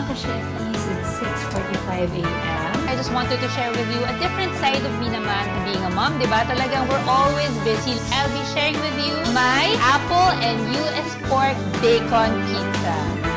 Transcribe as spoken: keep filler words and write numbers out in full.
Mga ka-Chefties, it's six forty-five a m I just wanted to share with you a different side of me naman being a mom, di ba? Talagang we're always busy. I'll be sharing with you my apple and U S pork bacon pizza.